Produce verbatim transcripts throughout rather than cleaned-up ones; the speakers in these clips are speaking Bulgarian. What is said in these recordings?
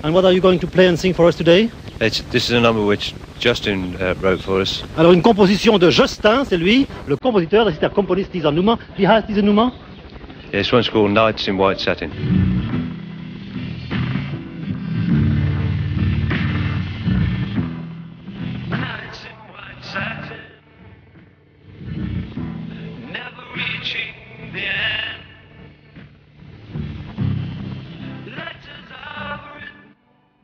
And what are you going to play and sing for us today? It's, this is a number which Justin uh, wrote for us. Alors une composition de Justin, c'est lui, le compositeur, das ist der Komponist dieser Nummer. Wie heißt diese Nummer? Yeah, this one's called Nights in White Satin. Nights in white satin, never reaching the end. Letters are written,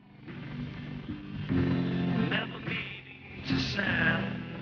never meaning to send.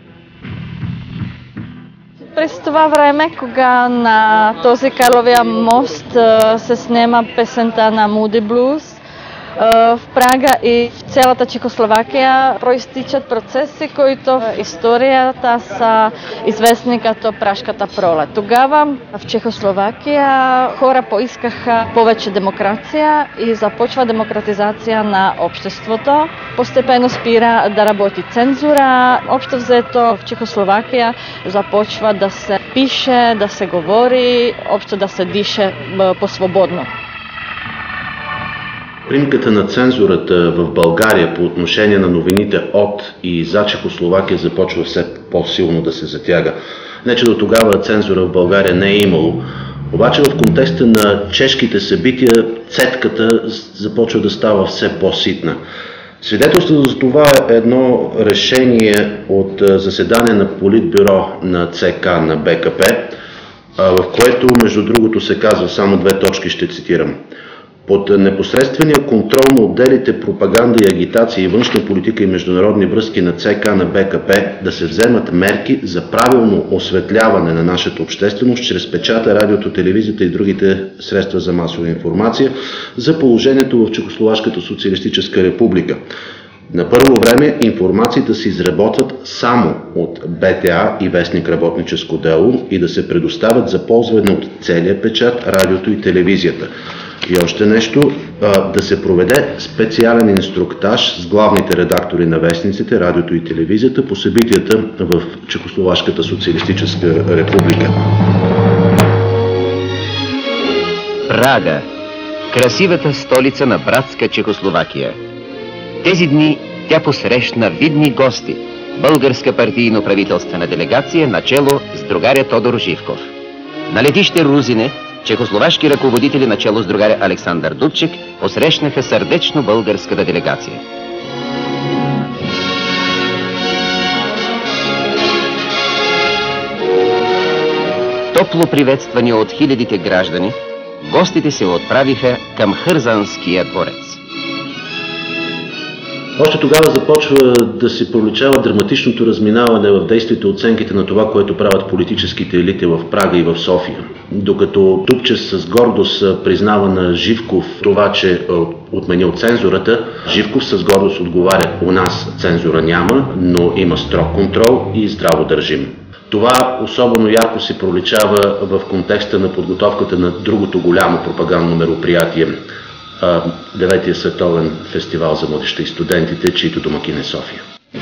През това време, кога на този Карловия мост се снема песента на Moody Blues, в Прага и в цялата Чехословакия проистичат процеси, които в историята са известни като Пражката пролет. Тогава в Чехословакия хора поискаха повече демокрация и започва демократизация на обществото. Постепенно спира да работи цензура. Общо взето в Чехословакия започва да се пише, да се говори, общо да се дише по-свободно. Примката на цензурата в България по отношение на новините от и за Чехословакия започва все по-силно да се затяга. Не че до тогава цензура в България не е имало, обаче в контекста на чешките събития цедката започва да става все по-ситна. Свидетелство за това е едно решение от заседание на Политбюро на ЦК на БКП, в което между другото се казва, само две точки ще цитирам: под непосредствения контрол на отделите пропаганда и агитация и външна политика и международни връзки на ЦК на БКП да се вземат мерки за правилно осветляване на нашата общественост чрез печата, радиото, телевизията и другите средства за масова информация за положението в Чехословашката социалистическа република. На първо време информациите се изработват само от БТА и вестник Работническо дело и да се предоставят за ползване от целия печат, радиото и телевизията. И още нещо, да се проведе специален инструктаж с главните редактори на вестниците, радиото и телевизията по събитията в Чехословашката социалистическа република. Прага – красивата столица на братска Чехословакия. Тези дни тя посрещна видни гости – българска партийно-правителствена делегация начело с другаря Тодор Живков. На летище Рузине чехословашки ръководители начело с другаря Александър Дудчек посрещнаха сърдечно българската делегация. Топло приветствани от хилядите граждани, гостите се отправиха към Хързанския дворец. Още тогава започва да се проличава драматичното разминаване в действията и оценките на това, което правят политическите елити в Прага и в София. Докато Дубчев с гордост признава на Живков това, че отменил цензурата, Живков с гордост отговаря: у нас цензура няма, но има строг контрол и здраво държим. Това особено ярко се проличава в контекста на подготовката на другото голямо пропагандно мероприятие – Деветия световен фестивал за младежта и студентите, чието домакин е София.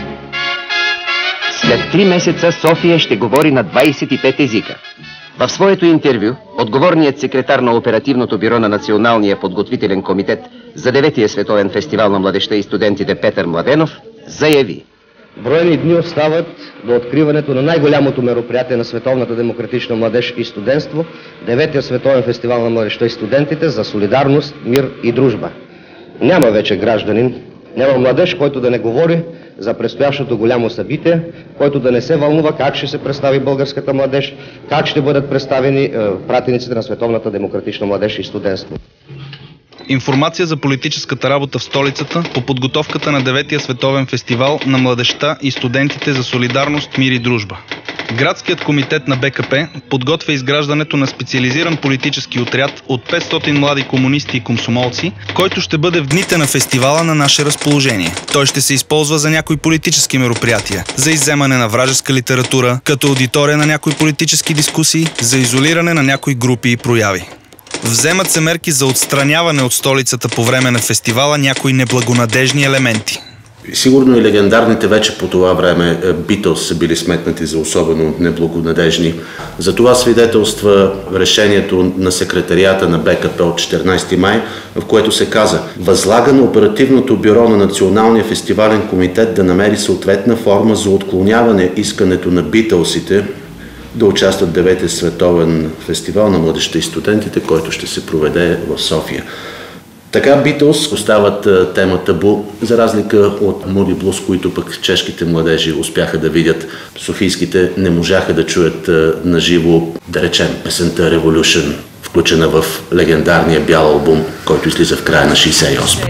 След три месеца София ще говори на двадесет и пет езика. В своето интервю отговорният секретар на оперативното бюро на Националния подготвителен комитет за Деветия световен фестивал на младежта и студентите Петър Младенов заяви: броени дни остават до откриването на най-голямото мероприятие на световната демократична младеж и студентство – Деветия световен фестивал на младежта и студентите за солидарност, мир и дружба. Няма вече гражданин, няма младеж, който да не говори за предстоящото голямо събитие, който да не се вълнува как ще се представи българската младеж, как ще бъдат представени е, пратениците на световната демократична младеж и студентство. Информация за политическата работа в столицата по подготовката на Деветия световен фестивал на младежта и студентите за солидарност, мир и дружба. Градският комитет на БКП подготвя изграждането на специализиран политически отряд от петстотин млади комунисти и комсомолци, който ще бъде в дните на фестивала на наше разположение. Той ще се използва за някои политически мероприятия, за изземане на вражеска литература, като аудитория на някои политически дискусии, за изолиране на някои групи и прояви. Вземат се мерки за отстраняване от столицата по време на фестивала някои неблагонадежни елементи. Сигурно и легендарните вече по това време Битълс са били сметнати за особено неблагонадежни. За това свидетелства решението на секретарията на БКП от четиринайсети май, в което се каза: възлага на оперативното бюро на Националния фестивален комитет да намери съответна форма за отклоняване искането на Битълсите да участват в деветия световен фестивал на младежта и студентите, който ще се проведе в София. Така Битълс остават тема табу, за разлика от Moody Blues, които пък чешките младежи успяха да видят. Софийските не можаха да чуят наживо, да речем, песента Revolution, включена в легендарния бял албум, който излиза в края на шейсет и осма.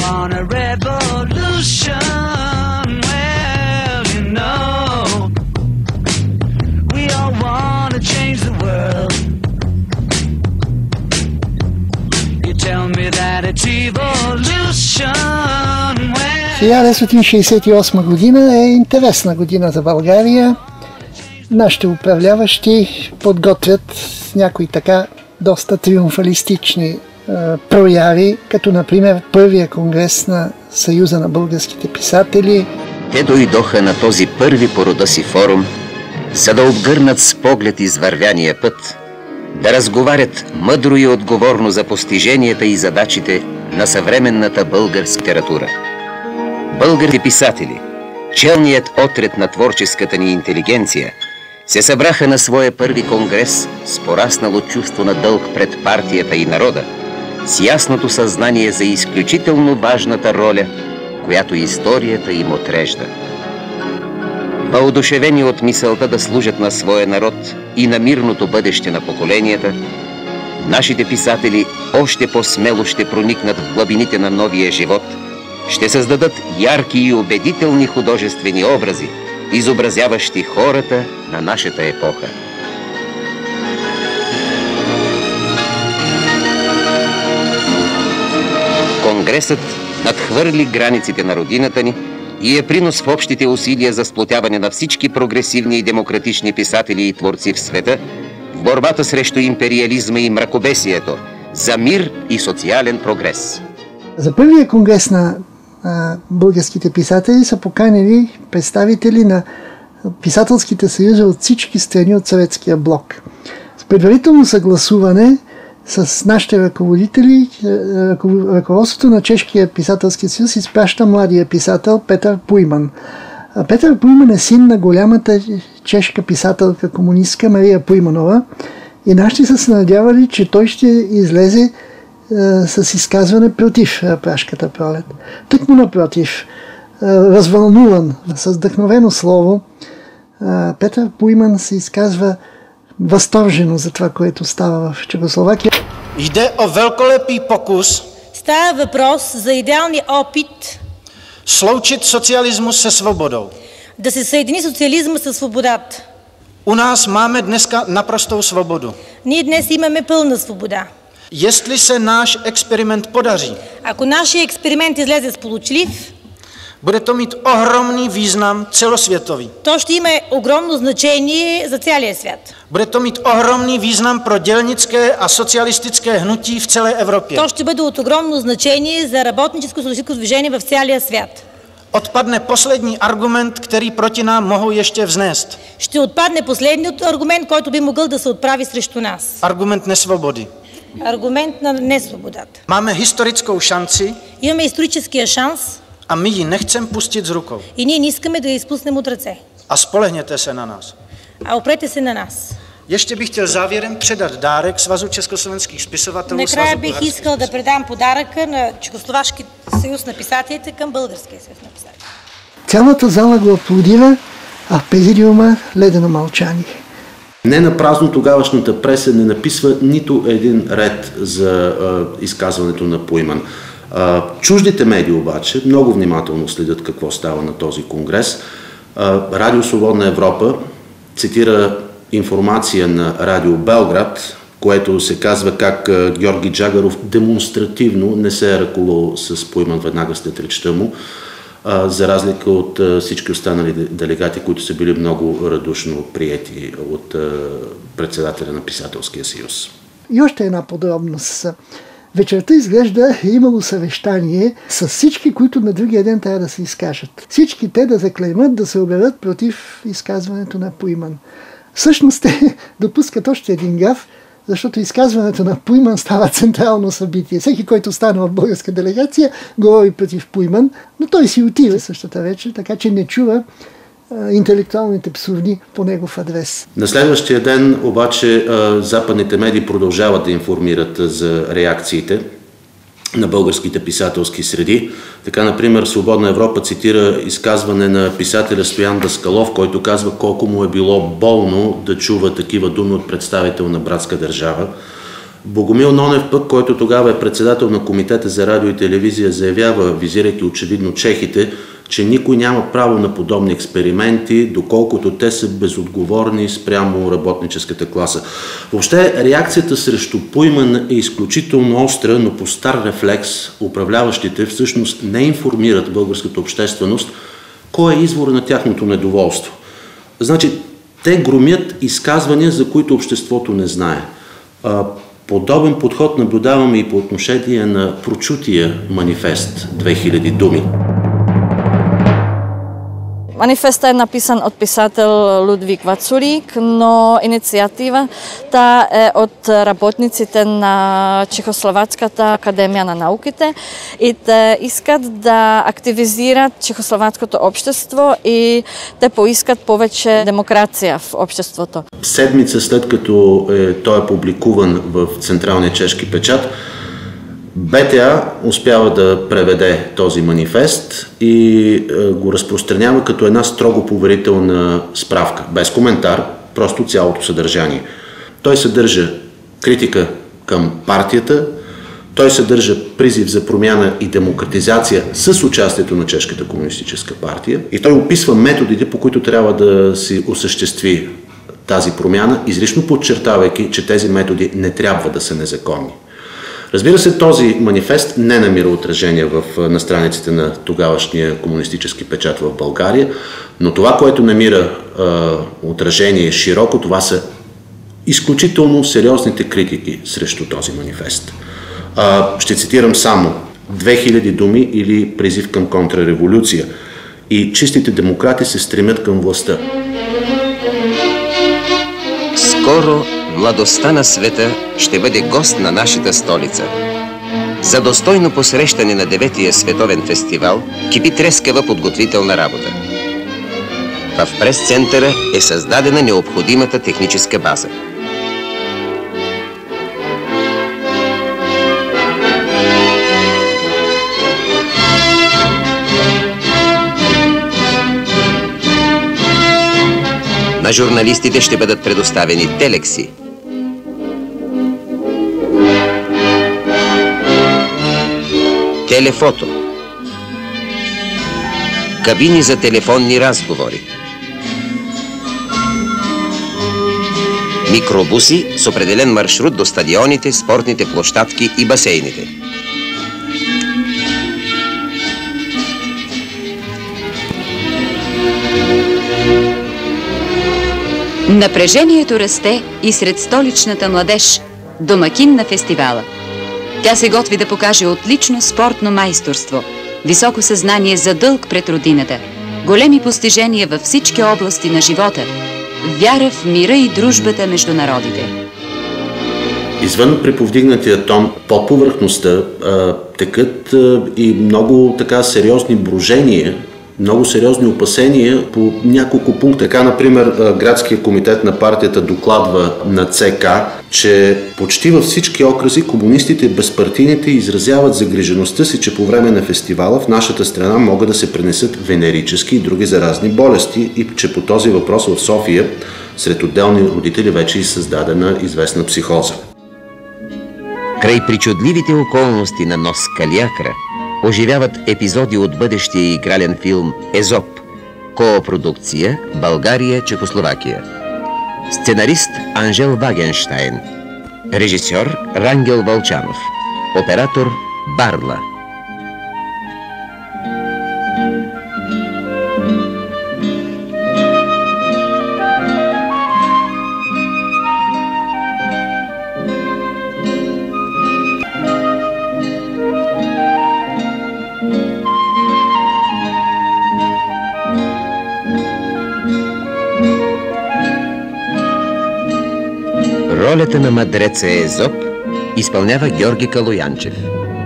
хиляда деветстотин шейсет и осма година е интересна година за България. Нашите управляващи подготвят някои така доста триумфалистични е, прояви, като например първия конгрес на Съюза на българските писатели. Те дойдоха на този първи по рода си форум, за да обгърнат с поглед извървяния път, да разговарят мъдро и отговорно за постиженията и задачите на съвременната българска литература. Български писатели, челният отред на творческата ни интелигенция, се събраха на своя първи конгрес с пораснало чувство на дълг пред партията и народа, с ясното съзнание за изключително важната роля, която историята им отрежда. Въодушевени от мисълта да служат на своя народ и на мирното бъдеще на поколенията, нашите писатели още по-смело ще проникнат в глъбините на новия живот, ще създадат ярки и убедителни художествени образи, изобразяващи хората на нашата епоха. Конгресът надхвърли границите на родината ни и е принос в общите усилия за сплотяване на всички прогресивни и демократични писатели и творци в света в борбата срещу империализма и мракобесието, за мир и социален прогрес. За първия конгрес на а, българските писатели са поканили представители на писателските съюзи от всички страни от Съветския блок. С предварително съгласуване с нашите ръководители, ръководството на Чешкия писателски съюз изпраща младия писател Петър Пуйман. Петър Пуйман е син на голямата чешка писателка комунистка Мария Пуйманова и нашите са се надявали, че той ще излезе е, с изказване против Пражката пролет. Тъкмо напротив, е, развълнуван, с вдъхновено слово, е, Петър Пуйман се изказва възторжено за това, което става в Чехословакия. Jde o velkolepý pokus. Става въпрос за идеалния опит Sloučit socialismus se svobodou. Да се съедини социализма със свободата. U nás máme dneska naprostou svobodu. Ние днес имаме пълна свобода. Jestli se náš experiment podaří, ако нашия експеримент излезе сполучлив, bude to mít ohromný význam celosvětový. То ще има огромно значение за целия свят. Bude to mít ohromný význam pro dělnické a socialistické hnutí v celé Evropě. То ще бъде от огромно значение за работническо социалистическо движение в целия свят. Odpadne poslední argument, který proti nám mohou ještě vznést. Ще отпадне последният аргумент, който би могъл да се отправи срещу нас. Аргумент несвободи. Аргумент на несвободата. Máme historickou šanci. Имаме историческия шанс. A my ji nechceme pustit z rukou. И ние не искаме да я изпуснем от ръце. A spolehněte se na nás. А опрете се на нас. Ještě bych chtěl závěrem předat dárek Svazu československých spisovatelů. Накрая бих искал да предам подаръка на Чехословашки съюз на писателите към Българския съюз на писателите. Цялата зала го аплодира, а в президиума ледено мълчание. Не на празно тогавашната преса не написва нито един ред за а, изказването на Пуйман. А, чуждите медии обаче много внимателно следят какво става на този конгрес. А, Радио Свободна Европа цитира информация на Радио Белград, което се казва как а, Георги Джагаров демонстративно не се е ръкувал с Пуйман веднага след речта му, а, за разлика от а, всички останали делегати, които са били много радушно приети от а, председателя на Писателския съюз. И още една подробност. Вечерта изглежда е имало съвещание с всички, които на другия ден трябва да се изкажат. Всички те да заклеймат, да се обявят против изказването на Пуйман. Всъщност те допускат още един гаф, защото изказването на Пуйман става централно събитие. Всеки, който стана в българска делегация, говори против Пуйман, но той си отива същата вечер, така че не чува а, интелектуалните псовни по негов адрес. На следващия ден обаче а, западните медии продължават да информират за реакциите на българските писателски среди. Така, например, Свободна Европа цитира изказване на писателя Стоян Даскалов, който казва колко му е било болно да чува такива думи от представител на братска държава. Богомил Нонев пък, който тогава е председател на Комитета за радио и телевизия, заявява, визирайки очевидно чехите, че никой няма право на подобни експерименти, доколкото те са безотговорни спрямо работническата класа. Въобще, реакцията срещу Пуйман е изключително остра, но по стар рефлекс управляващите всъщност не информират българската общественост кой е извор на тяхното недоволство. Значи, те громят изказвания, за които обществото не знае. Подобен подход наблюдаваме и по отношение на прочутия манифест две хиляди думи. Manifest je napisan od pisatelj Ludvík Vaculík, no inicijativa je od работниците на Чехословацката академия на науките и те искат да активизират чехословацкото общество и те поискат повече демокрация в обществото. Седмица след като е, той е публикуван в Централния чешки печат, БТА успява да преведе този манифест и е, го разпространява като една строго поверителна справка, без коментар, просто цялото съдържание. Той съдържа критика към партията, той съдържа призив за промяна и демократизация с участието на Чешката комунистическа партия и той описва методите, по които трябва да се осъществи тази промяна, изрично подчертавайки, че тези методи не трябва да са незаконни. Разбира се, този манифест не намира отражение в, на страниците на тогавашния комунистически печат в България, но това, което намира е, отражение широко, това са изключително сериозните критики срещу този манифест. Е, ще цитирам само две хиляди думи или призив към контрреволюция. И чистите демократи се стремят към властта. Скоро младостта на света ще бъде гост на нашата столица. За достойно посрещане на деветия световен фестивал кипи трескава подготвителна работа. В прес-центъра е създадена необходимата техническа база. На журналистите ще бъдат предоставени телекси, телефото, кабини за телефонни разговори, микробуси с определен маршрут до стадионите, спортните площадки и басейните. Напрежението расте и сред столичната младеж, домакин на фестивала. Тя се готви да покаже отлично спортно майсторство, високо съзнание за дълг пред родината, големи постижения във всички области на живота, вяра в мира и дружбата между народите. Извън преповдигнатия тон, под повърхността текат а, и много така сериозни брожения, много сериозни опасения по няколко пункта. Така, например, Градския комитет на партията докладва на ЦК, че почти във всички окръзи комунистите и безпартийните изразяват загрижеността си, че по време на фестивала в нашата страна могат да се пренесат венерически и други заразни болести и че по този въпрос в София сред отделни родители вече е създадена известна психоза. Край причудливите околности на нос Калиакра оживяват епизоди от бъдещия игрален филм «Езоп», коопродукция България-Чехословакия. Сценарист Анжел Вагенштайн, режисьор Рангел Вълчанов, оператор Барла. Ролята на мъдреца Езоп изпълнява Георги Калоянчев.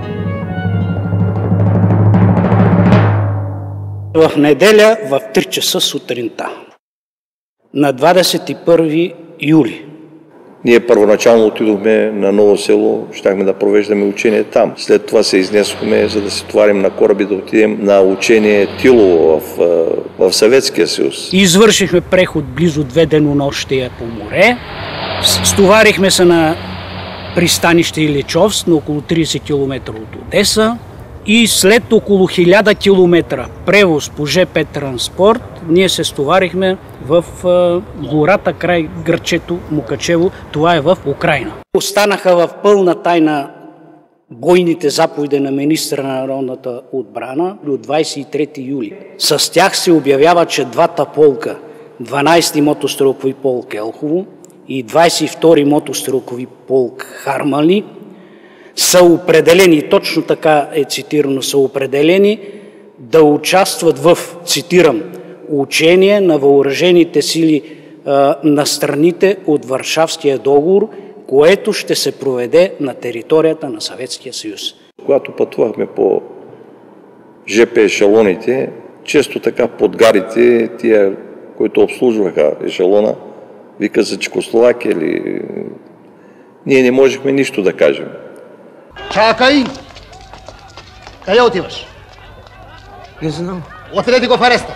В неделя в три часа сутринта, на двадесет и първи юли. Ние първоначално отидохме на Ново село, щяхме да провеждаме учение там. След това се изнесохме, за да се товарим на кораби, да отидем на учение Тилово в, в Съветския съюз. Извършихме преход близо две денонощия по море. Стоварихме се на пристанище Иличовск на около тридесет километра от Одеса. И след около хиляда километра превоз по ЖП транспорт, ние се стоварихме в гората край гърчето Мукачево. Това е в Украйна. Останаха в пълна тайна бойните заповеди на министра на народната отбрана до двадесет и трети юли. С тях се обявява, че двата полка, дванадесети мотострелкови полк Елхово и двадесет и втори мотострелкови полк Хармали, са определени, точно така е цитирано, са определени да участват в, цитирам, учение на въоръжените сили а, на страните от Варшавския договор, което ще се проведе на територията на Съветския съюз. Когато пътувахме по ЖП ешелоните, често така под гарите, тия, които обслужваха ешелона, вика за Чехословакия или... Ние не можехме нищо да кажем. Чакай! Къде отиваш? Не знам. Отведете го в ареста.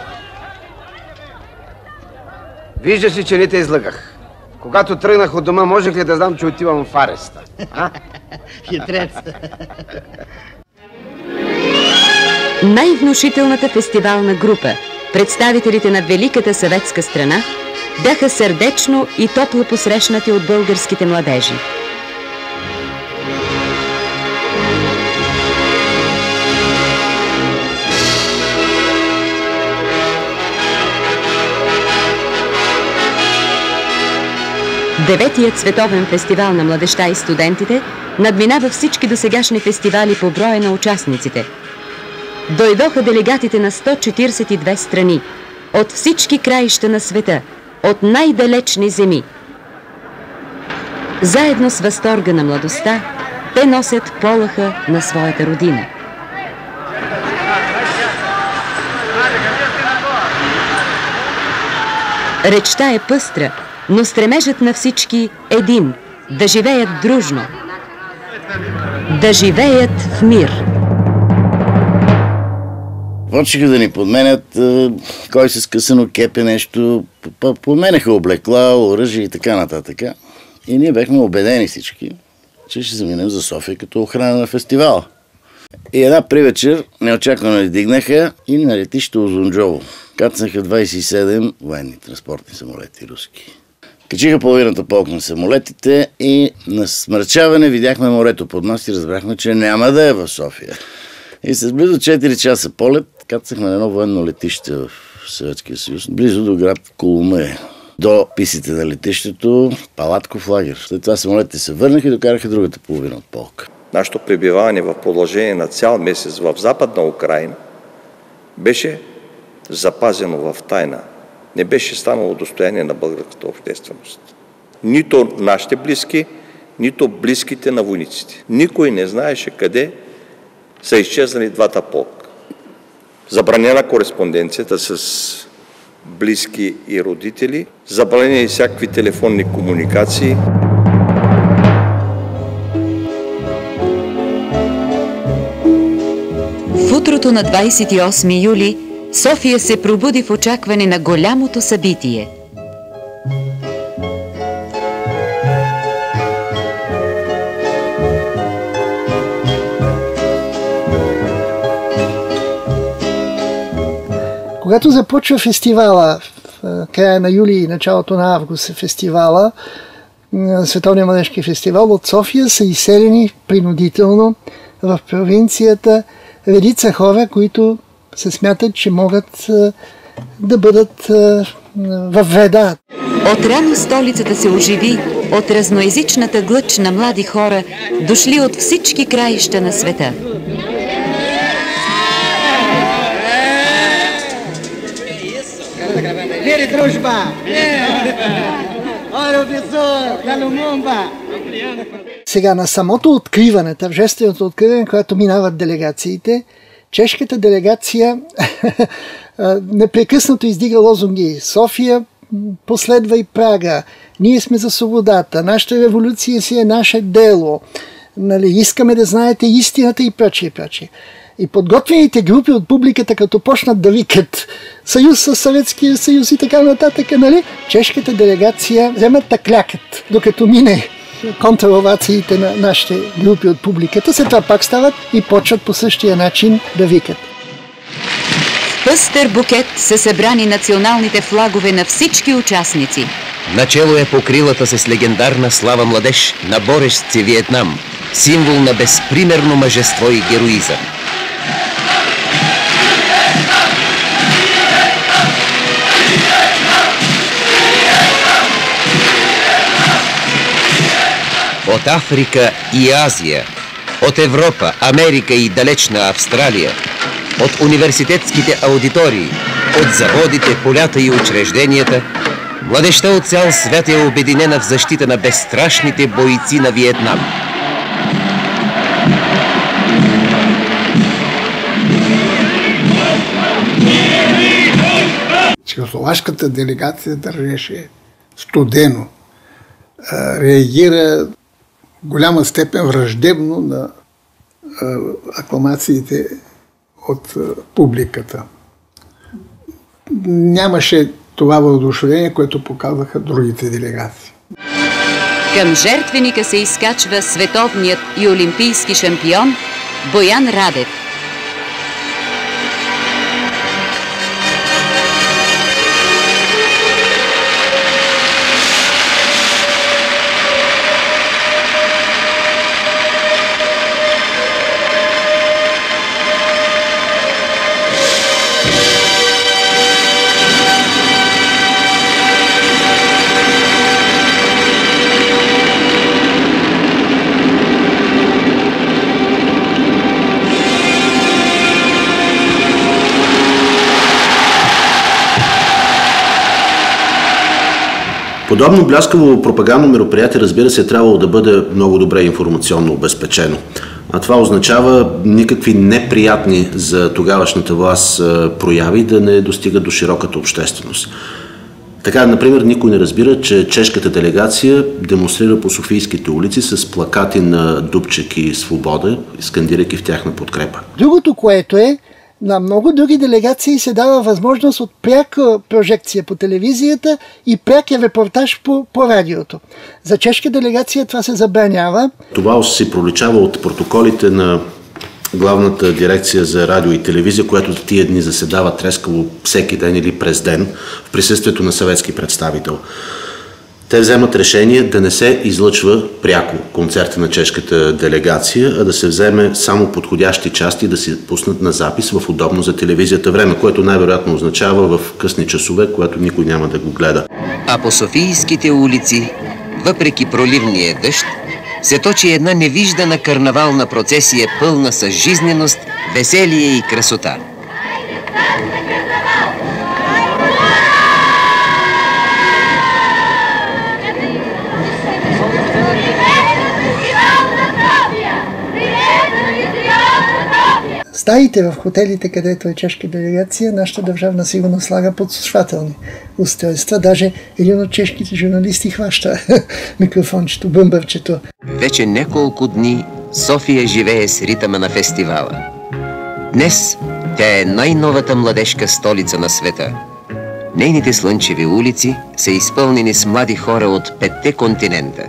Виждаш ли, че не те излъгах. Когато тръгнах от дома, можех ли да знам, че отивам в ареста? А? Хитрец. Най-внушителната фестивална група, представителите на великата съветска страна, бяха сърдечно и топло посрещнати от българските младежи. Деветият световен фестивал на младежта и студентите надминава всички досегашни фестивали по броя на участниците. Дойдоха делегатите на сто четиридесет и две страни, от всички краища на света, от най-далечни земи. Заедно с възторга на младостта, те носят полъха на своята родина. Речта е пъстра, но стремежът на всички един – да живеят дружно, да живеят в мир. Почнаха да ни подменят, кой с късано кепе нещо, подменяха облекла, оръжие и така нататък. И ние бяхме убедени всички, че ще заминем за София като охрана на фестивала. И една привечер неочаквано ни дигнаха и на летище Узунджово кацнаха двадесет и седем военни транспортни самолети руски. Качиха половината полк на самолетите и на смърчаване видяхме морето под нас и разбрахме, че няма да е в София. И с близо четири часа полет кацахме на едно военно летище в Съветския съюз, близо до град Коломия. До писите на летището, палатков лагер. След това самолетите се върнаха и докараха другата половина от полка. Нашето пребиваване в продължение на цял месец в Западна Украйна беше запазено в тайна. Не беше станало достояние на българската общественост. Нито нашите близки, нито близките на войниците. Никой не знаеше къде са изчезнали двата полка. Забранена кореспонденцията с близки и родители, забранени всякакви телефонни комуникации. В утрото на двадесет и осми юли София се пробуди в очакване на голямото събитие. Когато започва фестивала, в края на юли и началото на август е фестивала, Световния младежки фестивал, от София са изселени принудително в провинцията редица хора, които се смятат, че могат да бъдат във вреда. Отрано столицата се оживи от разноезичната глъч на млади хора, дошли от всички краища на света. Мир и дружба! Сега на самото откриване, тържественото откриване, когато минават делегациите, чешката делегация непрекъснато издига лозунги. София последва и Прага. Ние сме за свободата. Нашата революция си е наше дело. Нали, искаме да знаете истината и прочие, прочие. И подготвените групи от публиката, като почнат да викат съюз с Съветския съюз и така нататък, нали, чешката делегация вземат да клякат, докато мине контравациите на нашите групи от публиката, след това пак стават и почват по същия начин да викат. В пъстър букет са събрани националните флагове на всички участници. Начело е покрилата с легендарна слава младеж на борещи Виетнам, символ на безпримерно мъжество и героизъм. От Африка и Азия, от Европа, Америка и далечна Австралия, от университетските аудитории, от заводите, полята и учрежденията, младежта от цял свят е обединена в защита на безстрашните бойци на Виетнам. Чехословашката делегация държеше студено, реагира в голяма степен враждебно на акламациите от публиката. Нямаше това въодушевление, което показаха другите делегации. Към жертвеника се изкачва световният и олимпийски шампион Боян Радев. Подобно бляскаво пропагандно мероприятие, разбира се, е трябвало да бъде много добре информационно обезпечено. А това означава никакви неприятни за тогавашната власт прояви да не достигат до широката общественост. Така, например, никой не разбира, че чешката делегация демонстрира по софийските улици с плакати на Дубчек и Свобода, скандирайки в тяхна подкрепа. Другото, което е, на много други делегации се дава възможност от пряка прожекция по телевизията и прякия репортаж по, по радиото. За чешка делегация това се забранява. Това се проличава от протоколите на главната дирекция за радио и телевизия, която тия дни заседава трескаво всеки ден или през ден в присъствието на съветски представител. Те вземат решение да не се излъчва пряко концерта на чешката делегация, а да се вземе само подходящи части да се пуснат на запис в удобно за телевизията време, което най-вероятно означава в късни часове, когато никой няма да го гледа. А по софийските улици, въпреки проливния дъжд, се точи една невиждана карнавална процесия, пълна с жизненост, веселие и красота. Стаите в хотелите, където е чешка делегация, нашата държавна сигурност слага подслушвателни устройства. Даже един от чешките журналисти хваща микрофончето, бъмбърчето. Вече няколко дни София живее с ритъма на фестивала. Днес тя е най-новата младежка столица на света. Нейните слънчеви улици са изпълнени с млади хора от петте континента.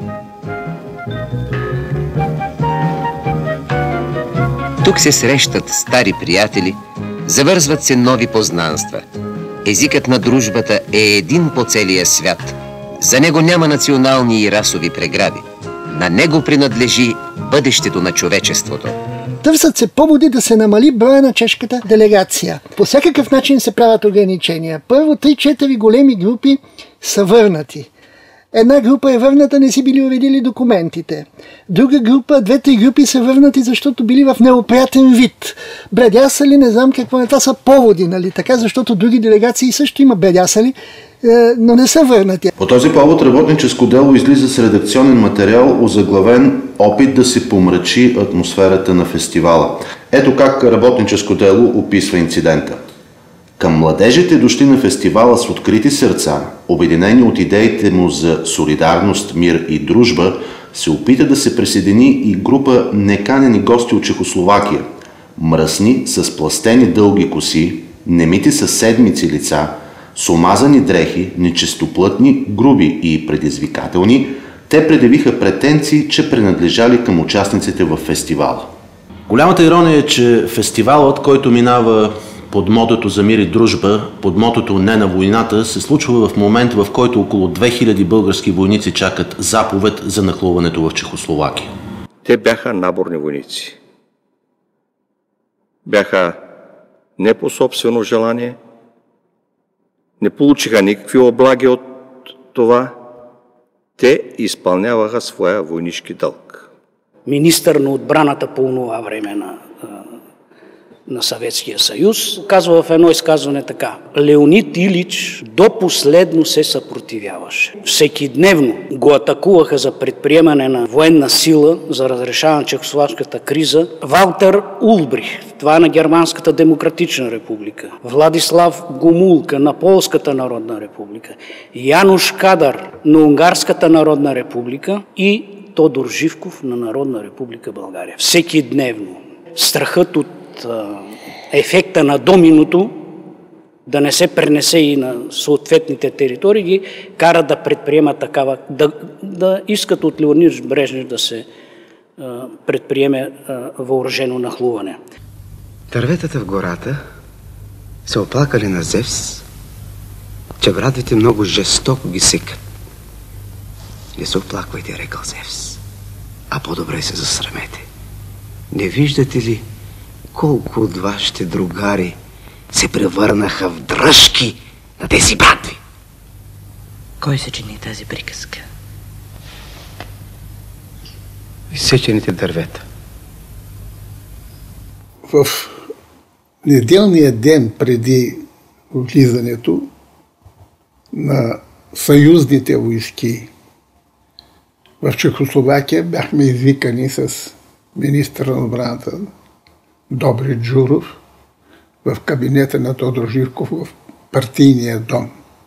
Тук се срещат стари приятели, завързват се нови познанства. Езикът на дружбата е един по целия свят. За него няма национални и расови прегради. На него принадлежи бъдещето на човечеството. Търсят се поводи да се намали броя на чешката делегация. По всякакъв начин се правят ограничения. Първо, три-четири големи групи са върнати. Една група е върната, не си били уредили документите. Друга група, двете групи са върнати, защото били в неопрятен вид. Бредясали, не знам какво не, това са поводи, нали така, защото други делегации също има бредясали, но не са върнати. По този повод работническо дело излиза с редакционен материал, озаглавен "Опит да се помрачи атмосферата на фестивала". Ето как работническо дело описва инцидента. Към младежите дошли на фестивала с открити сърца, обединени от идеите му за солидарност, мир и дружба, се опита да се присъедини и група неканени гости от Чехословакия. Мръсни, с пластени дълги коси, немити със седмици лица, с омазани дрехи, нечистоплътни, груби и предизвикателни, те предявиха претенции, че принадлежали към участниците в фестивала. Голямата ирония е, че фестивалът, който минава под мотото за мир и дружба, под мотото "Не на войната", се случва в момент, в който около две хиляди български войници чакат заповед за нахлуването в Чехословакия. Те бяха наборни войници. Бяха не по собствено желание, не получиха никакви облаги от това. Те изпълняваха своя войнишки дълг. Министър на отбраната по това време на, на Съветския съюз казва в едно изказване така: Леонид Илич до последно се съпротивяваше. Всекидневно го атакуваха за предприемане на военна сила за разрешаване на чехословашката криза Валтер Улбрих, това е на Германската демократична република, Владислав Гомулка на Полската народна република, Януш Кадар на Унгарската народна република и Тодор Живков на Народна република България. Всекидневно. Страхът от ефекта на доминото да не се пренесе и на съответните територии ги кара да предприема такава, да, да искат от Леонид Брежнев да се а, предприеме а, въоръжено нахлуване. Дърветата в гората се оплакали на Зевс, че градите много жестоко ги секат. Не се оплаквайте, рекал Зевс, а по-добре се засрамете. Не виждате ли колко от вашите другари се превърнаха в дръжки на тези братви? Кой съчини тази приказка? Изсечените дървета. В неделния ден преди влизането на съюзните войски в Чехословакия бяхме извикани с министъра на отбраната Добри Джуров в кабинета на Тодор Живков в партийния дом.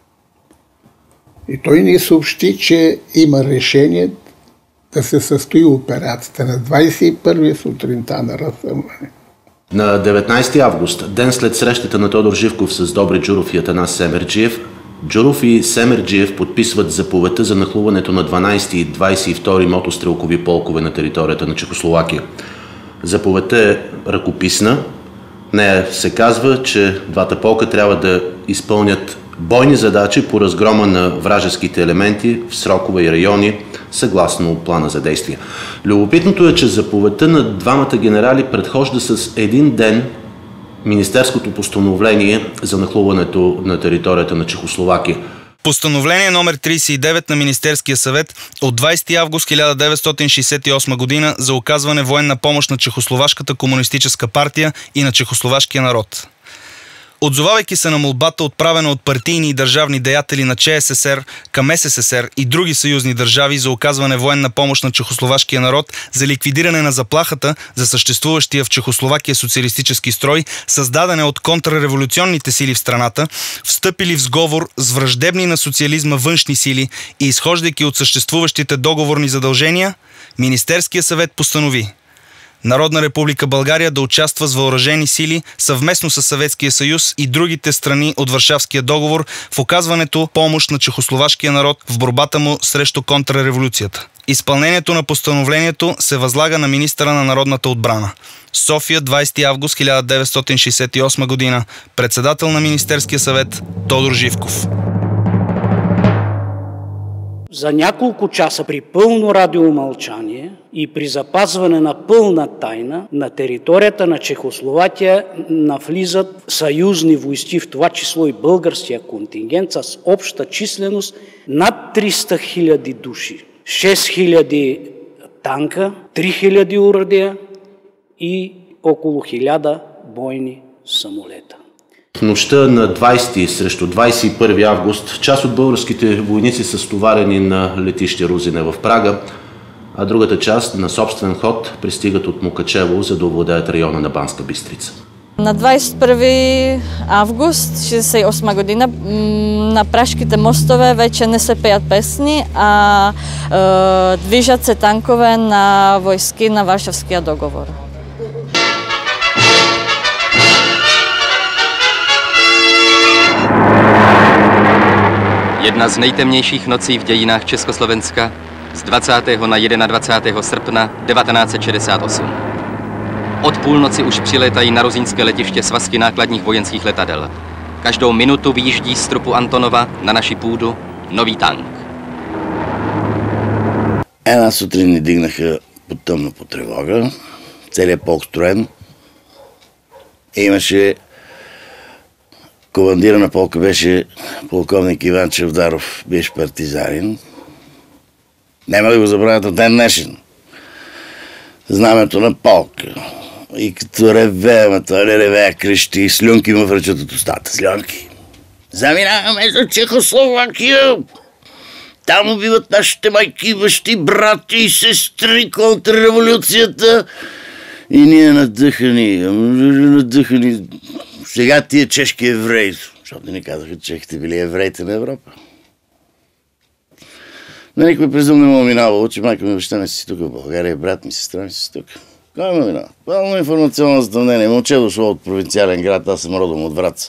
И той ни съобщи, че има решение да се състои операцията на двадесет и първи сутринта на разсъмване. На деветнадесети август, ден след срещата на Тодор Живков с Добри Джуров и Атанас Семерджиев, Джуров и Семерджиев подписват заповедта за нахлуването на дванадесети и двадесет и втори мотострелкови полкове на територията на Чехословакия. Заповедта е ръкописна. В нея се казва, че двата полка трябва да изпълнят бойни задачи по разгрома на вражеските елементи в срокове и райони, съгласно плана за действие. Любопитното е, че заповедта на двамата генерали предхожда с един ден министерското постановление за нахлуването на територията на Чехословакия. Постановление номер тридесет и девет на Министерския съвет от двадесети август хиляда деветстотин шейсет и осма година за оказване военна помощ на Чехословашката комунистическа партия и на чехословашкия народ. Отзовавайки се на молбата, отправена от партийни и държавни деятели на ЧССР към СССР и други съюзни държави за оказване военна помощ на чехословашкия народ за ликвидиране на заплахата за съществуващия в Чехословакия социалистически строй, създадена от контрреволюционните сили в страната, встъпили в сговор с враждебни на социализма външни сили и изхождайки от съществуващите договорни задължения, Министерския съвет постанови Народна република България да участва с въоръжени сили съвместно с Съветския съюз и другите страни от Варшавския договор в оказването помощ на чехословашкия народ в борбата му срещу контрреволюцията. Изпълнението на постановлението се възлага на министъра на народната отбрана. София, двадесети август хиляда деветстотин шейсет и осма година. Председател на Министерския съвет Тодор Живков. За няколко часа при пълно радиомълчание и при запазване на пълна тайна на територията на Чехословакия навлизат съюзни войски, в това число и българския контингент, с обща численост над триста хиляди души. шест хиляди танка, три хиляди оръдия и около хиляда бойни самолета. В нощта на двайсети срещу двайсет и първи август част от българските войници са стоварени на летище Рузине в Прага, а другата част на собствен ход пристигат от Мукачево, за да овладеят района на Банска Бистрица. На двайсет и първи август шейсет и осма година на Пражките мостове вече не се пеят песни, а е, движат се танкове на войски на Варшавския договор. Jedna z nejtemnějších nocí v dějinách Československa z dvacátého na dvacátého prvního srpna devatenáct set šedesát osm. Od půlnoci už přilétají na ruzínské letiště svazky nákladních vojenských letadel. Každou minutu vyjíždí z trupu Antonova na naši půdu nový tank. Една сутрин ни дигнаха под тъмно по тревога, целият полк строен. И имаше командира на полка беше полковник Иван Чавдаров, беше партизанин. Няма да го забравят от ден днешен. Знамето на полка. И като ревеме, той не ревея, крещи и слюнки му връчат от устата. Слюнки. Заминаваме за Чехословакия. Там убиват нашите майки, бащи, брати и сестри конtra революцията. И ние надъхани, надъхани. Сега тия чешки евреи, защото ни казаха, че чехите били евреите на Европа. На никой през ум не му минавало, че майка ми баща ми си тук в България, брат ми, сестра ми си тук. Кой ме минава? Пълно информационно задълнение. Момче дошло от провинциален град, аз съм родом от Враца.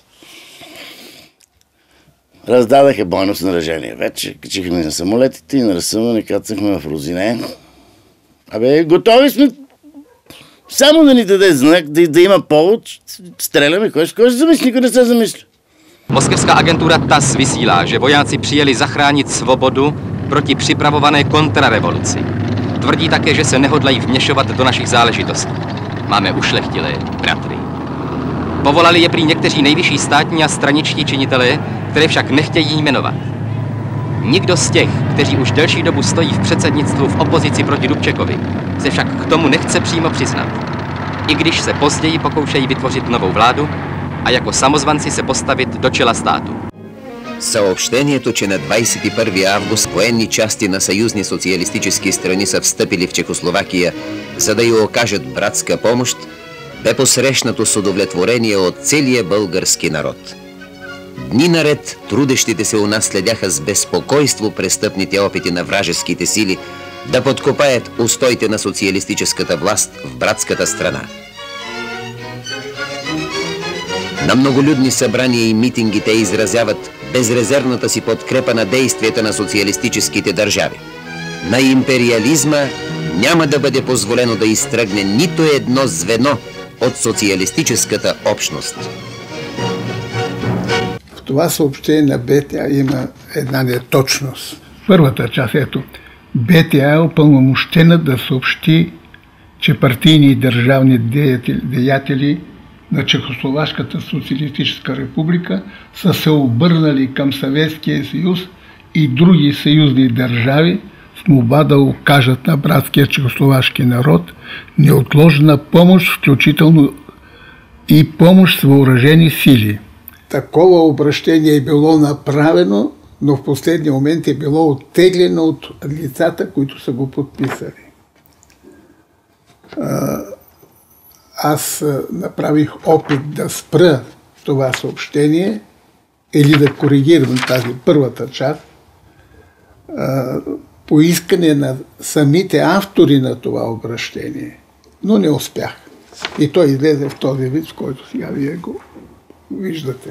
Раздадаха бойно снаряжение. Вече качихме на самолетите и на разсъмване кацахме в Рузине. Абе, готови сме. Само да ни даде знак, да, да има повод, стреляме, кой, кой се замисли, никой не се замисля. Moskevská agentura T A S vysílá, že vojáci přijeli zachránit svobodu proti připravované kontrarevoluci. Tvrdí také, že se nehodlají vměšovat do našich záležitostí. Máme ušlechtilé bratry. Povolali je prý někteří nejvyšší státní a straničtí činitelé, které však nechtějí jmenovat. Nikdo z těch, kteří už delší dobu stojí v předsednictvu v opozici proti Dubčekovi, se však k tomu nechce přímo přiznat. I když se později pokoušejí vytvořit novou vládu а jako samozvanci се поставят до чела стату. Съобщението, че на двайсет и първи август военни части на съюзни социалистически страни са встъпили в Чехословакия, за да й окажат братска помощ, бе посрещнато с удовлетворение от целия български народ. Дни наред трудещите се у нас следяха с безпокойство престъпните опити на вражеските сили да подкопаят устоите на социалистическата власт в братската страна. На многолюдни събрания и митинги те изразяват безрезервната си подкрепа на действията на социалистическите държави. На империализма няма да бъде позволено да изтръгне нито едно звено от социалистическата общност. В това съобщение на БТА има една неточност. Първата част, ето, БТА е упълномощена да съобщи, че партийни и държавни деятели, деятели на Чехословашката социалистическа република са се обърнали към Съветския съюз и други съюзни държави с молба да окажат на братския чехословашки народ неотложна помощ, включително и помощ с въоръжени сили. Такова обращение е било направено, но в последния момент е било оттеглено от лицата, които са го подписали. Аз направих опит да спра това съобщение или да коригирам тази първата част по искане на самите автори на това обращение, но не успях. И той излезе в този вид, в който сега вие го виждате.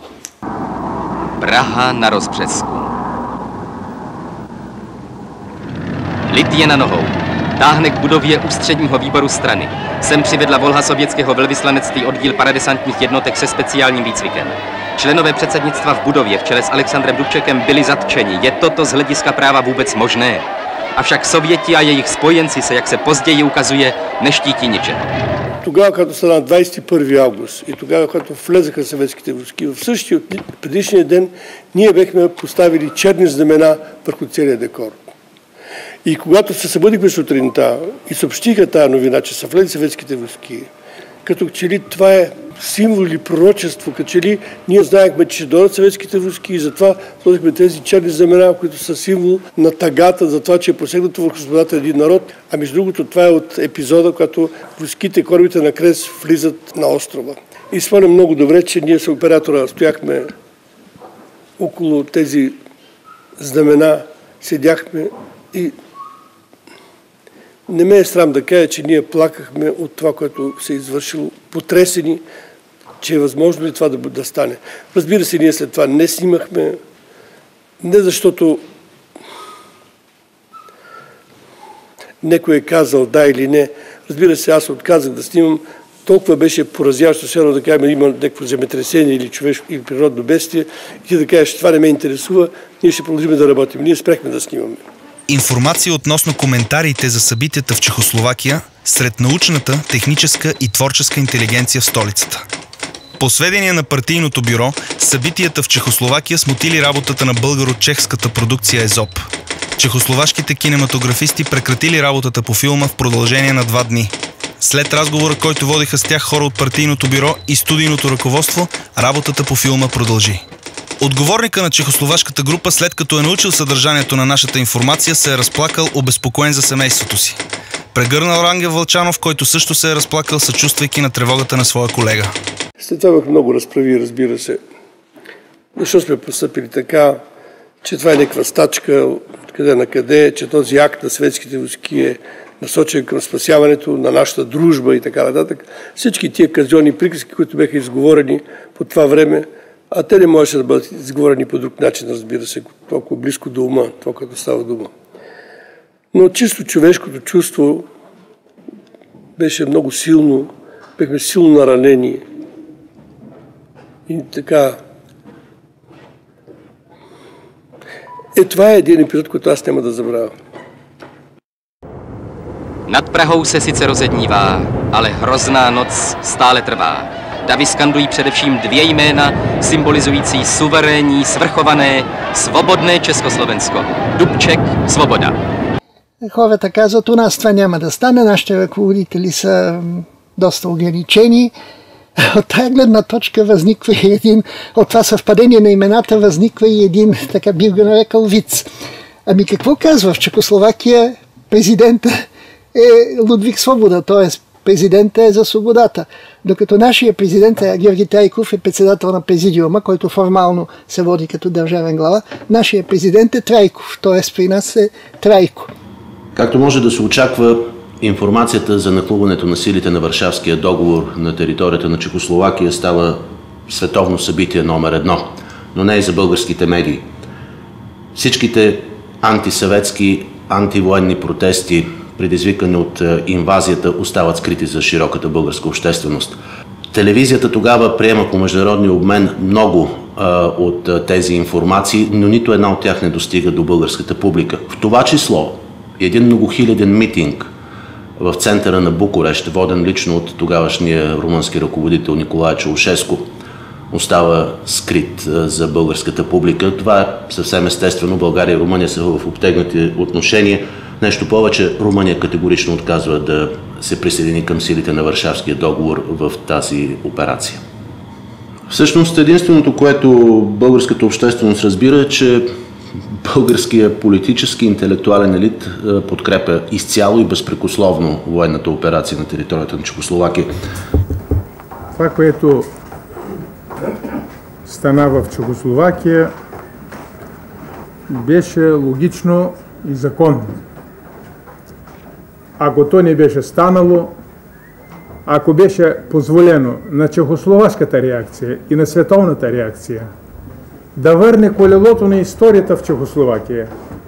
Praha na rozbřesku. Lid je na nohou. táhne k budově ústředního výboru strany. Sem přivedla volha sovětského velvyslanectví oddíl paradesantních jednotek se speciálním výcvikem. Členové předsednictva v budově v čele s Alexandrem Dubčekem byli zatčeni. Je toto z hlediska práva vůbec možné? Avšak Sověti a jejich spojenci se, jak se později ukazuje, neštítí ničeho. Тогава, като стана двадесет и първи август и тогава, като влезаха съветските войски, в същия предишния ден ние бехме поставили черни знамена върху целия декор. И когато се събудихме сутринта и съобщиха тази новина, че са влезли съветските войски, като че ли това е символ или пророчество, като че ли ние знаехме, че ще дойдат съветските войски и затова сложихме тези черни знамена, които са символ на тагата за това, че е посегнато върху свободата един народ. А между другото, това е от епизода, когато войските, корабите на Крес влизат на острова. И спомням много добре, че ние с оператора стояхме около тези знамена, седяхме и не ме е срам да кажа, че ние плакахме от това, което се е извършило, потресени, че е възможно ли това да, да стане. Разбира се, ние след това не снимахме, не защото някой е казал да или не. Разбира се, аз отказах да снимам. Толкова беше поразяващо, все едно да кажем, има някакво земетресение или човешко или природно бедствие, и ти да кажеш, това не ме интересува, ние ще продължим да работим. Ние спряхме да снимаме. Информация относно коментарите за събитията в Чехословакия сред научната, техническа и творческа интелигенция в столицата. По сведения на партийното бюро, събитията в Чехословакия смутили работата на българо-чехската продукция Езоп. Чехословашките кинематографисти прекратили работата по филма в продължение на два дни. След разговора, който водиха с тях хора от партийното бюро и студийното ръководство, работата по филма продължи. Отговорника на чехословашката група, след като е научил съдържанието на нашата информация, се е разплакал обезпокоен за семейството си. Прегърнал Рангел Вълчанов, който също се е разплакал, съчувствайки на тревогата на своя колега. След това имах много разправи, разбира се. Защо сме постъпили така, че това е някаква стачка, откъде на къде, че този акт на съветските войски е насочен към спасяването на нашата дружба и така нататък. Всички тия казионни приказки, които бяха изговорени по това време, а те не можеше да бъдат изговорени по друг начин, разбира се, толкова близко до ума, това като става дума. Но чисто човешкото чувство беше много силно, бяхме силно наранени. И така... Е, това е един епизод, който аз няма да забравя. Nad Prahou se sice rozednívá, ale hrozná noc stále trvá. Davy skandují především dvě jména, symbolizující suverénní, svrchované, svobodné Československo. Dubček, Svoboda. Хората казват, у нас това няма да стане, нашите ръководители са доста ограничени. От тази гледна точка възниква и един, от това съвпадение на имената възниква и един, така бих го нарекал, виц. Ами какво казва в Чехословакия президента е Лудвиг Свобода, т.е. президента е за свободата. Докато нашия президент Георги Трайков е председател на президиума, който формално се води като държавен глава, нашия президент е Трайков, т.е. при нас е Трайко. Както може да се очаква, информацията за нахлуването на силите на Варшавския договор на територията на Чехословакия става световно събитие номер едно, но не и за българските медии. Всичките антисъветски, антивоенни протести, предизвикани от инвазията, остават скрити за широката българска общественост. Телевизията тогава приема по международния обмен много а, от а, тези информации, но нито една от тях не достига до българската публика. В това число един многохиляден митинг в центъра на Букурещ, воден лично от тогавашния румънски ръководител Николай Чаушеско, остава скрит за българската публика. Това е съвсем естествено. България и Румъния са в обтегнати отношения. Нещо повече, Румъния категорично отказва да се присъедини към силите на Варшавския договор в тази операция. Всъщност единственото, което българската общественост разбира, е, че българския политически интелектуален елит подкрепя изцяло и безпрекословно военната операция на територията на Чехословакия. Това, което стана в Чехословакия, беше логично и законно. Ако то не беше станало, ако беше позволено на чехословашката реакция и на световната реакция да върне колелото на историята в Чехословакия,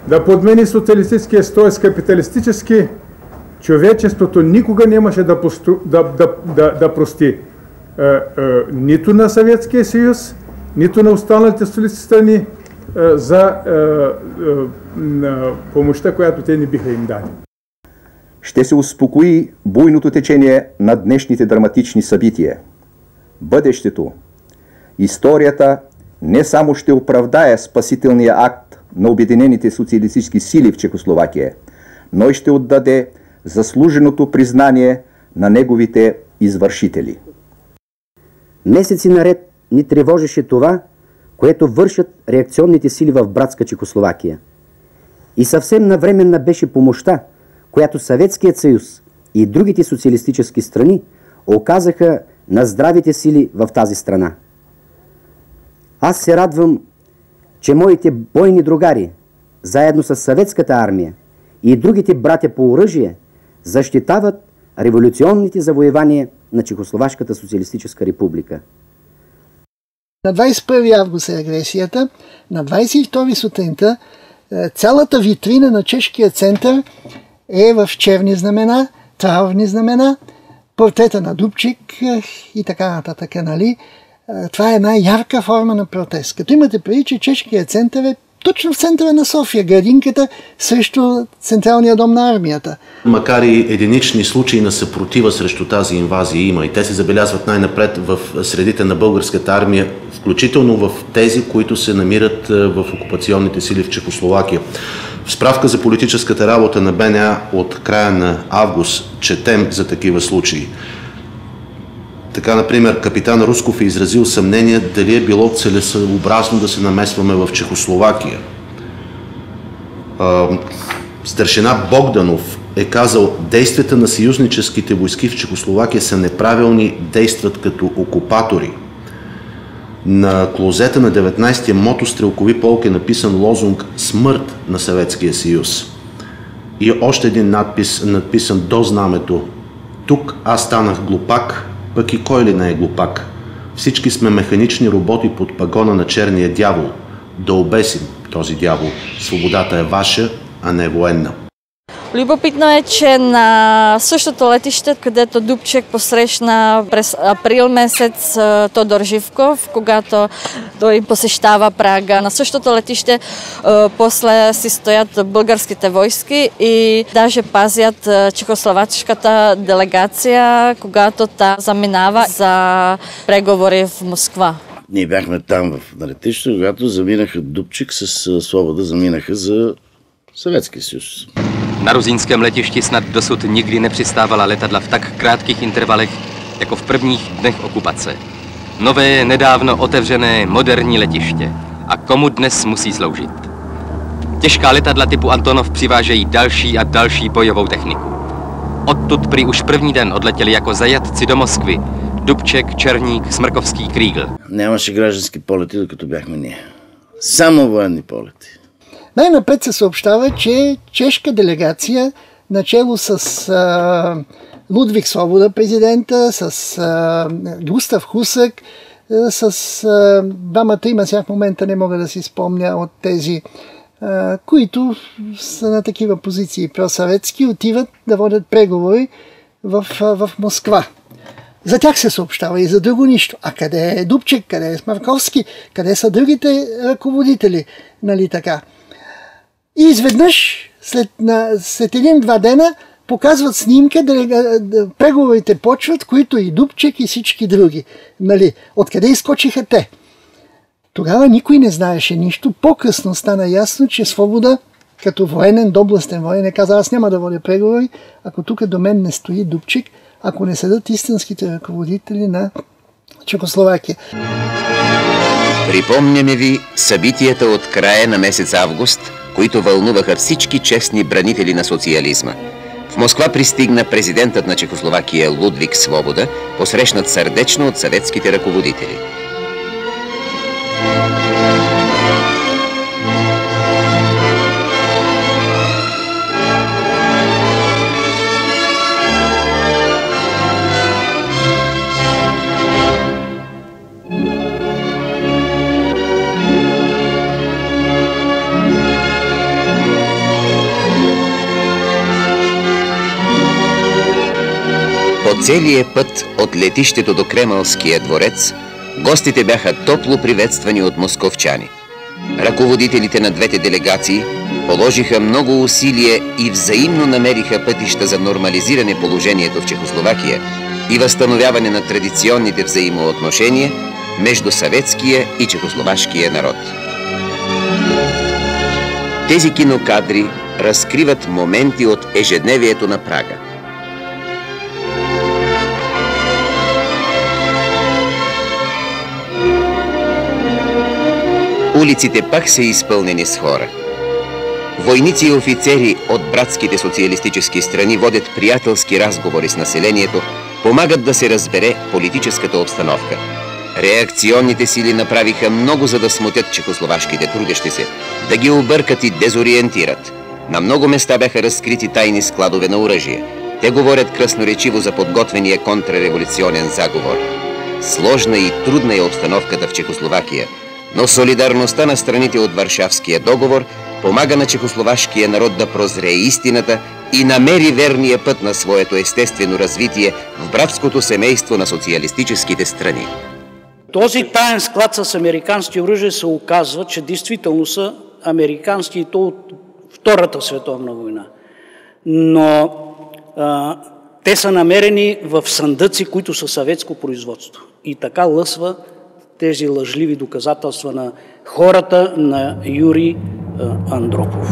да подмени социалистическия строй с капиталистически, човечеството никога нямаше да, постру... да, да, да, да прости е, е, нито на Съветския съюз, нито на останалите столици страни е, за е, е, помощта, която те не биха им дали. Ще се успокои буйното течение на днешните драматични събития. Бъдещето, историята не само ще оправдае спасителния акт на обединените социалистически сили в Чехословакия, но и ще отдаде заслуженото признание на неговите извършители. Месеци наред ни тревожеше това, което вършат реакционните сили в братска Чехословакия. И съвсем навременна беше помощта, която Съветският съюз и другите социалистически страни оказаха на здравите сили в тази страна. Аз се радвам, че моите бойни другари, заедно с съветската армия и другите братя по оръжие, защитават революционните завоевания на Чехословашката социалистическа република. На двадесет и първи август е агресията, на двадесет и втори сутринта цялата витрина на чешкия център е в черни знамена, траурни знамена, портрета на Дубчик и така нататък, нали? Това е една ярка форма на протест. Като имате преди, че чешкият център е точно в центъра на София, градинката срещу Централния дом на армията. Макар и единични случаи на съпротива срещу тази инвазия има и те се забелязват най-напред в средите на българската армия, включително в тези, които се намират в окупационните сили в Чехословакия. В справка за политическата работа на Б Н А от края на август четем за такива случаи. Така, например, капитан Русков е изразил съмнение дали е било целесъобразно да се намесваме в Чехословакия. Старшина Богданов е казал: действията на съюзническите войски в Чехословакия са неправилни, действат като окупатори. На клозета на деветнадесетия мотострелкови полк е написан лозунг "Смърт на Съветския съюз". И още един надпис, надписан до знамето: "Тук аз станах глупак, пък и кой ли не е глупак? Всички сме механични роботи под пагона на черния дявол. Да обесим този дявол. Свободата е ваша, а не военна." Любопитно е, че на същото летище, където Дубчек посрещна през април месец Тодор Живков, когато той посещава Прага, на същото летище после си стоят българските войски и даже пазят чехословачката делегация, когато та заминава за преговори в Москва. Ние бяхме там на летище, когато заминаха Дубчик с Свобода, заминаха за Съветския съюз. Na ruzínském letišti snad dosud nikdy nepřistávala letadla v tak krátkých intervalech, jako v prvních dnech okupace. Nové, nedávno otevřené, moderní letiště. A komu dnes musí sloužit? Těžká letadla typu Antonov přivážejí další a další bojovou techniku. Odtud prý už první den odletěli jako zajatci do Moskvy Dubček, Černík, Smrkovský, Кригл. Нямаше граждански полети, докато бяхме ние. Само военни полети. Най-напред се съобщава, че чешка делегация, начело с а, Лудвиг Свобода, президента, с а, Густав Хусък, а, с а, двама-трима, сега в момента не мога да си спомня от тези, а, които са на такива позиции просъветски, отиват да водят преговори в, а, в Москва. За тях се съобщава и за друго нищо. А къде е Дубчик, къде е Смърковски, къде са другите ръководители, нали така? И изведнъж, след, на, след един-два дена, показват снимка, да, да, преговорите почват, които и Дубчик, и всички други. Нали, откъде изкочиха те? Тогава никой не знаеше нищо. По-късно стана ясно, че Свобода, като военен, добластен военен, каза: аз няма да водя преговори, ако тук до мен не стои Дубчик, ако не седат истинските ръководители на Чехословакия. Припомняме ви събитията от края на месец август, които вълнуваха всички честни бранители на социализма. В Москва пристигна президентът на Чехословакия Лудвиг Свобода, посрещнат сърдечно от съветските ръководители. По целия път от летището до Кремълския дворец, гостите бяха топло приветствани от московчани. Ръководителите на двете делегации положиха много усилие и взаимно намериха пътища за нормализиране положението в Чехословакия и възстановяване на традиционните взаимоотношения между съветския и чехословашкия народ. Тези кинокадри разкриват моменти от ежедневието на Прага. Улиците пак са изпълнени с хора. Войници и офицери от братските социалистически страни водят приятелски разговори с населението, помагат да се разбере политическата обстановка. Реакционните сили направиха много, за да смутят чехословашките трудещи се, да ги объркат и дезориентират. На много места бяха разкрити тайни складове на оръжие. Те говорят красноречиво за подготвения контрреволюционен заговор. Сложна и трудна е обстановката в Чехословакия, но солидарността на страните от Варшавския договор помага на чехословашкия народ да прозрее истината и намери верния път на своето естествено развитие в братското семейство на социалистическите страни. Този таен склад с американски оръжия се оказва, че действително са американски и то от Втората световна война. Но а, те са намерени в съндъци, които са съветско производство. И така лъсва тези лъжливи доказателства на хората на Юрий а, Андропов.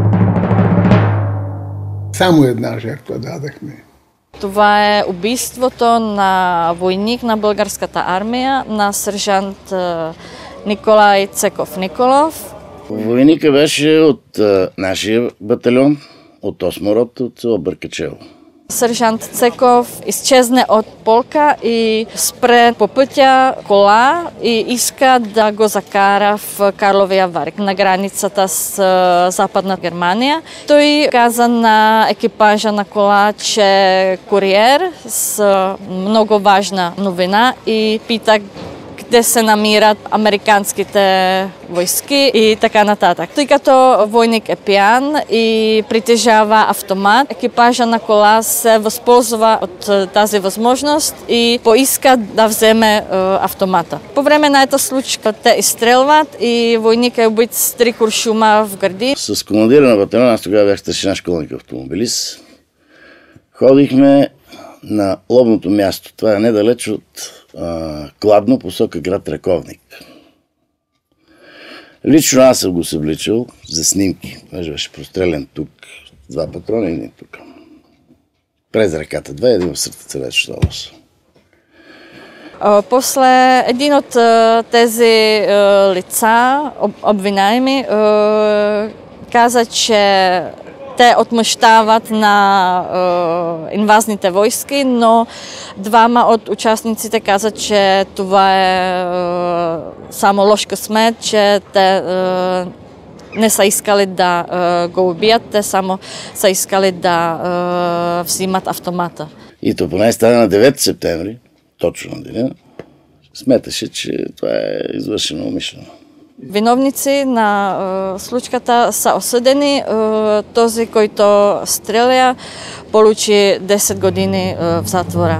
Само една жертва дадахме. Това е убийството на войник на българската армия, на сержант Николай Цеков Николов. Войника беше от а, нашия батальон, от осма рота, от село Бъркачево. Сержант Цеков изчезне от полка и спре по пътя кола и иска да го закара в Карловия Вар, на границата с Западна Германия. Той каза на екипажа на кола, че е куриер с много важна новина и пита къде се намират американските войски и така нататък. Тъй като войник е пиян и притежава автомат, екипажа на кола се възползва от тази възможност и поиска да вземе автомата. По време на тази случка те изстрелват и войник е убит с три куршума в гърди. С командира на батальона, аз тогава бях старшина школник автомобилист, ходихме на лобното място. Това е недалеч от а, Кладно, посока град Раковник. Лично аз съм го събличал за снимки. Между беше прострелен тук, два патрона и един тук. През ръката два и един в сърце вече област. После един от тези лица, обвинаеми, каза, че те отмъщават на е, инвазните войски, но двама от участниците казат, че това е, е само лош късмет, че те е, не са искали да е, го убият, те само са искали да е, взимат автомата. И то поне стана на девети септември, точно на деня, сметаше, че това е извършено умишлено. Виновници на е, случката са осъдени. Е, този, който стреля, получи десет години е, в затвора.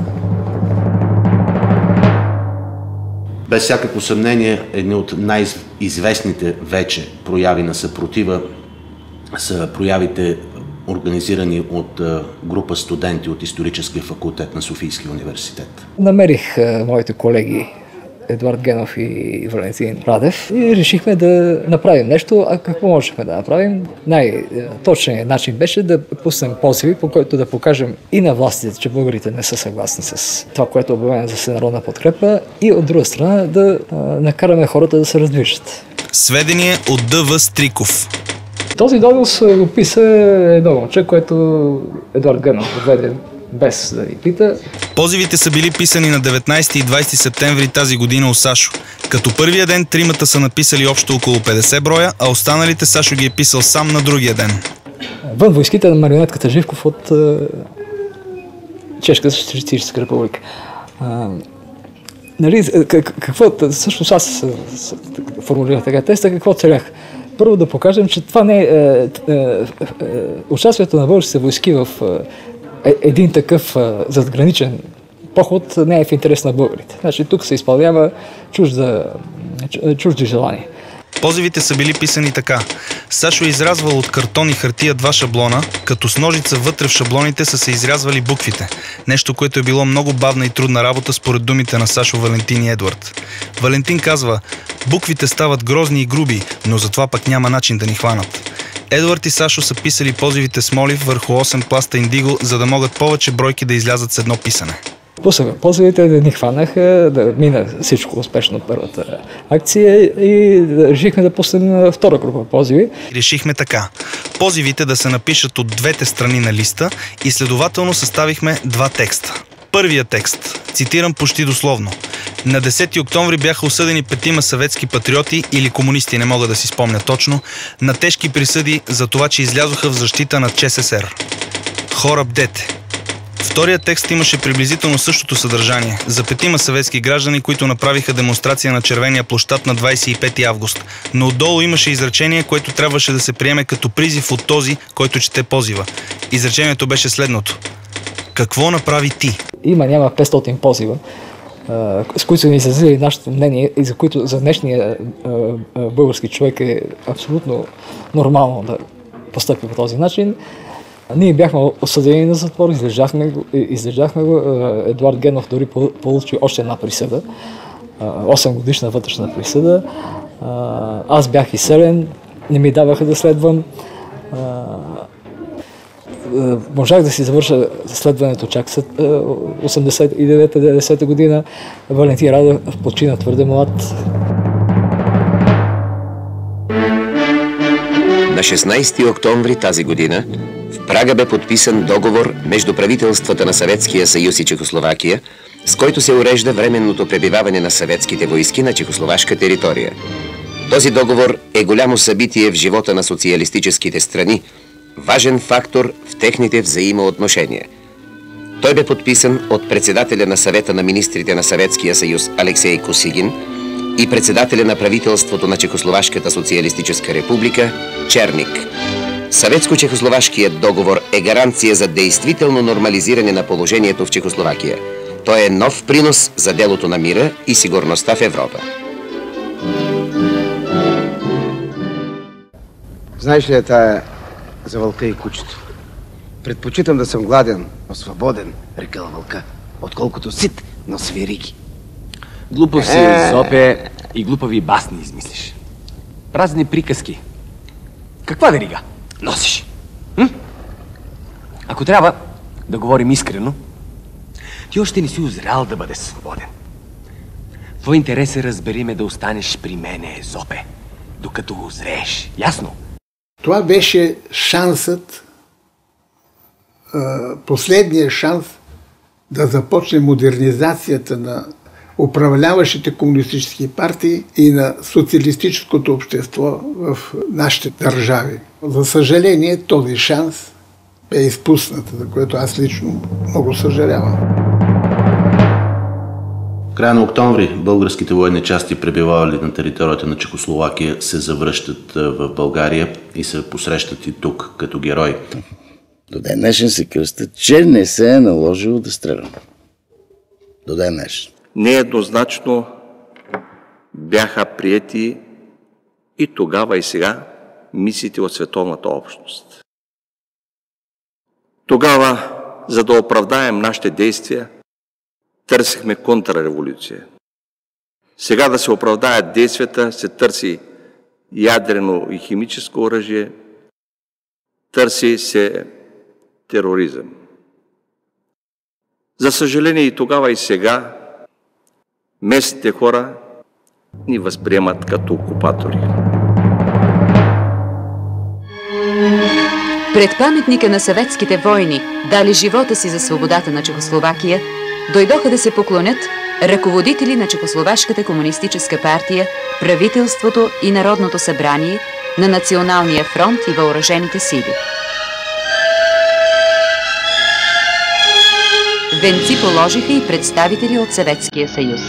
Без всякакво съмнение, едни от най-известните вече прояви на съпротива са проявите, организирани от група студенти от историческия факултет на Софийския университет. Намерих е, моите колеги Едуард Генов и Валентин Радев и решихме да направим нещо. А какво можехме да направим? Най-точният начин беше да пуснем позиви, по който да покажем и на властите, че българите не са съгласни с това, което е обявено за всенародна подкрепа, и от друга страна да а, накараме хората да се раздвижат. Сведение от Д В Стриков. Този донос го писа едно момче, което Едуард Генов отведе без да ви пита. Позивите са били писани на деветнайсети и двайсети септември тази година у Сашо. Като първия ден тримата са написали общо около петдесет броя, а останалите Сашо ги е писал сам на другия ден. Вън войските на марионетката Живков от е, Чешката социалистическа република. А, нали, какво, всъщност аз формулирах така теста, какво целях? Първо да покажем, че това не е, е, е, е участието на българските войски в е, един такъв задграничен поход не е в интерес на българите. Значи тук се изпълнява чужда, чужди желания. Позивите са били писани така. Сашо е изрязвал от картон и хартия два шаблона, като с ножица вътре в шаблоните са се изрязвали буквите. Нещо, което е било много бавна и трудна работа според думите на Сашо, Валентин и Едвард. Валентин казва: буквите стават грозни и груби, но затова пък няма начин да ни хванат. Едвард и Сашо са писали позивите с молив върху осем пласта индиго, за да могат повече бройки да излязат с едно писане. Пуснаха позивите, да ни хванаха, да мина всичко успешно първата акция и решихме да пуснем втора група позиви. Решихме така. Позивите да се напишат от двете страни на листа и следователно съставихме два текста. Първият текст, цитирам почти дословно: на десети октомври бяха осъдени петима съветски патриоти или комунисти, не мога да си спомня точно, на тежки присъди за това, че излязоха в защита на ЧССР. Хора, бдете! Вторият текст имаше приблизително същото съдържание за петима съветски граждани, които направиха демонстрация на Червения площад на двадесет и пети август. Но отдолу имаше изречение, което трябваше да се приеме като призив от този, който чете позива. Изречението беше следното: какво направи ти? Има, няма петстотин позива, с които са ни изразили нашето мнение и за които за днешния български човек е абсолютно нормално да постъпи по този начин. Ние бяхме осъдени на затвор, излежахме го, излежахме го. Едуард Генов дори получи още една присъда, осем годишна вътрешна присъда. Аз бях изселен, не ми даваха да следвам. Можах да си завърша следването чак след осемдесет и девета деветдесета година. Валентин Радев почина твърде млад. На шестнадесети октомври тази година в Прага бе подписан договор между правителствата на Съветския съюз и Чехословакия, с който се урежда временното пребиваване на съветските войски на чехословашка територия. Този договор е голямо събитие в живота на социалистическите страни, важен фактор в техните взаимоотношения. Той бе подписан от председателя на Съвета на министрите на Съветския съюз Алексей Косигин и председателя на правителството на Чехословашката социалистическа република Черник. Съветско-чехословашкият договор е гаранция за действително нормализиране на положението в Чехословакия. Той е нов принос за делото на мира и сигурността в Европа. Знаеш ли е тая за вълка и кучето? Предпочитам да съм гладен, но свободен, рекъл вълка, отколкото сит, но с вериги. Глупав си, е... Зопе, и глупави басни измислиш. Празни приказки. Каква верига носиш? М? Ако трябва да говорим искрено, ти още не си узрял да бъдеш свободен. Твой интерес е, разбери ме, да останеш при мене, Зопе, докато узрееш. Ясно? Това беше шансът, последният шанс да започне модернизацията на управляващите комунистически партии и на социалистическото общество в нашите държави. За съжаление, този шанс бе изпуснат, за което аз лично много съжалявам. В края на октомври българските военни части, пребивавали на територията на Чехословакия, се завръщат в България и се посрещат и тук като герои. До ден днешен се кръстят, че не се е наложило да стрелям. До ден днешен. Нееднозначно бяха приети и тогава и сега мисиите от световната общност. Тогава, за да оправдаем нашите действия, търсихме контрреволюция. Сега да се оправдаят действията, се търси ядрено и химическо оръжие, търси се тероризъм. За съжаление и тогава и сега местните хора ни възприемат като окупатори. Пред паметника на съветските войни, дали живота си за свободата на Чехословакия, дойдоха да се поклонят ръководители на Чехословашката комунистическа партия, правителството и Народното събрание, на Националния фронт и въоръжените сили. Венци положиха и представители от Съветския съюз.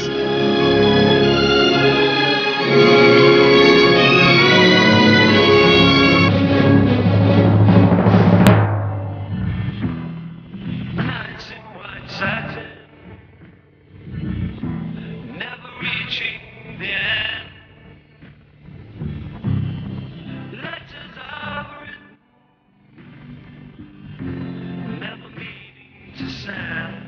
to sand.